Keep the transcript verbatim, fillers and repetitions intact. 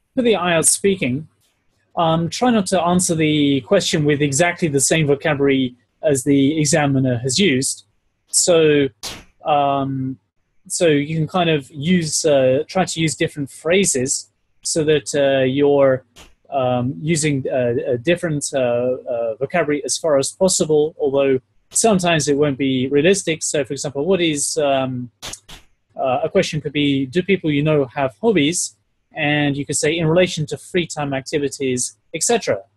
For the I E L T S speaking, um, try not to answer the question with exactly the same vocabulary as the examiner has used. So, um, so you can kind of use, uh, try to use different phrases so that uh, you're um, using uh, a different uh, uh, vocabulary as far as possible, although sometimes it won't be realistic. So, for example, what is um, uh, a question could be, do people you know have hobbies? And you could say, in relation to free time activities, et cetera.